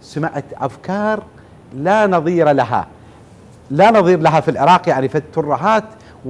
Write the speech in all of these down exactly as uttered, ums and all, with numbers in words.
سمعت أفكار لا نظير لها، لا نظير لها في العراق، يعني فترهات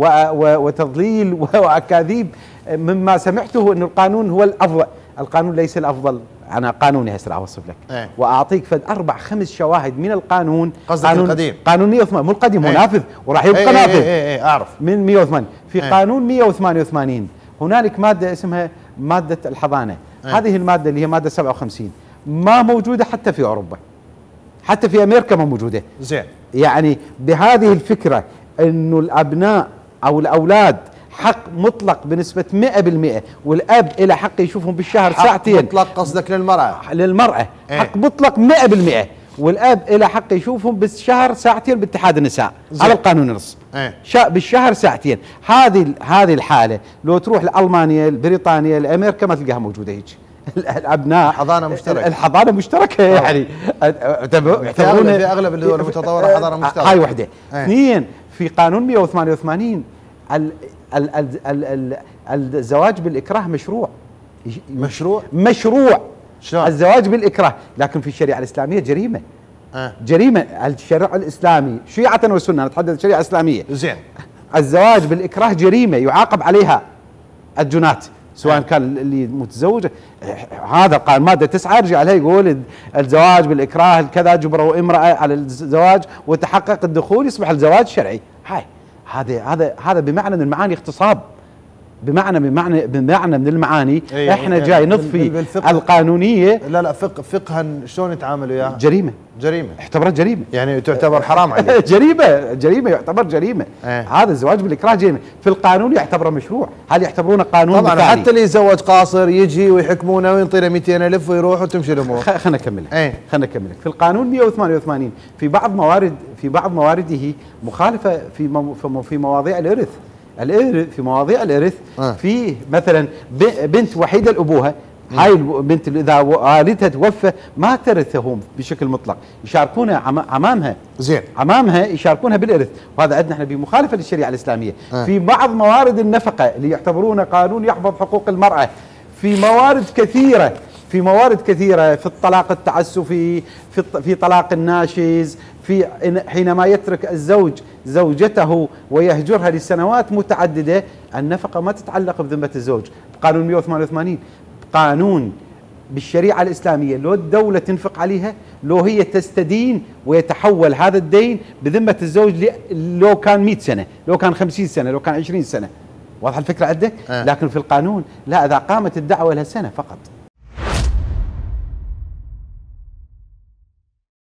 وتضليل وأكاذيب. مما سمعته أن القانون هو الأفضل. القانون ليس الأفضل. أنا قانوني هسه أوصف لك ايه. وأعطيك فد أربع خمس شواهد من القانون. قصدك قانون القديم؟ قانون مئة وثمانية، مو القديم، هو ايه. نافذ وراح يبقى ايه نافذ. ايه ايه ايه أعرف من مئة وثمانية. في ايه. قانون مئة وثمانية وثمانين هنالك مادة اسمها مادة الحضانة. ايه. هذه المادة اللي هي مادة سبعة وخمسين ما موجودة حتى في أوروبا، حتى في أمريكا ما موجودة. زين. يعني بهذه الفكرة إنه الأبناء أو الأولاد حق مطلق بنسبة مئة بالمئة، والأب إلى حق يشوفهم بالشهر حق ساعتين. مطلق قصدك للمرأة؟ للمرأة ايه. حق مطلق مئة بالمئة، والأب إلى حق يشوفهم بالشهر ساعتين باتحاد النساء. زين. على القانون النص. ايه. شا بالشهر ساعتين. هذه هذه الحالة لو تروح لألمانيا، لبريطانيا، لأمريكا ما تلقاها موجودة هيك. الابناء حضانه مشتركه، الحضانه مشتركه يعني يعتبرون في اغلب الدول المتطوره حضانه مشتركه. هاي وحده. اثنين، في قانون مئة وثمانية وثمانين ال ال ال ال ال الزواج بالاكراه مشروع. مشروع مشروع شلون؟ الزواج بالاكراه، لكن في الشريعه الاسلاميه جريمه. أه. جريمه. الشرع الاسلامي شيعه وسنه، نتحدث الشريعه الاسلاميه. زين. الزواج بالاكراه جريمه يعاقب عليها الجنات، سواء كان اللي متزوج. هذا قال ماده تسعة يرجع عليه يقول الزواج بالاكراه كذا جبروا امراه على الزواج وتحقق الدخول يصبح الزواج شرعي. هاي هذا هذا هذا بمعنى من المعاني اغتصاب، بمعنى بمعنى بمعنى من المعاني. ايه احنا يعني جاي نضفي القانونيه. لا لا فقه فقها شلون يتعاملوا وياها؟ جريمه. جريمه اعتبرت جريمه، يعني تعتبر حرام عليه. جريمه جريمه يعتبر جريمه. ايه. هذا الزواج بالاكراه جريمه، في القانون يعتبره مشروع. هل يعتبرونه قانون طبعا مثالي؟ حتى اللي يتزوج قاصر يجي ويحكمونه وينطينا مئتين ألف ويروح وتمشي الامور. خلينا نكمل. ايه. خلينا نكمل. في القانون مئة وثمانية وثمانين في بعض موارد في بعض موارده مخالفه في مو في مواضيع الارث. الارث في مواضيع الارث آه. فيه مثلا بنت وحيده الابوه، هاي البنت اذا والدها توفى ما ترثهم بشكل مطلق، يشاركونها عمامها. زين. عمامها يشاركونها بالارث، وهذا عندنا احنا بمخالفه للشريعه الاسلاميه. آه. في بعض موارد النفقه اللي يعتبرونه قانون يحفظ حقوق المراه، في موارد كثيره في موارد كثيره في الطلاق التعسفي، في في طلاق الناشز، في حينما يترك الزوج زوجته ويهجرها لسنوات متعدده، النفقه ما تتعلق بذمه الزوج. قانون مئة وثمانية وثمانين قانون بالشريعه الاسلاميه، لو الدوله تنفق عليها، لو هي تستدين ويتحول هذا الدين بذمه الزوج لو كان مئة سنه، لو كان خمسين سنه، لو كان عشرين سنه. واضحه الفكره عندك؟ أه. لكن في القانون لا، اذا قامت الدعوه لها سنه فقط.